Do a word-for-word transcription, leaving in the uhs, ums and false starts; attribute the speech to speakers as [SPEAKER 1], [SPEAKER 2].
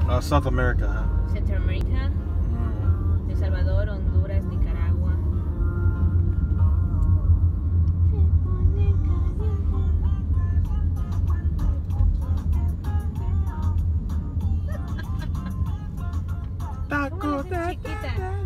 [SPEAKER 1] Uh, South America, huh?
[SPEAKER 2] Centroamérica,
[SPEAKER 1] Mm.
[SPEAKER 2] El Salvador, Honduras, Nicaragua.
[SPEAKER 1] Taco,
[SPEAKER 2] ¿Cómo le haces, chiquita?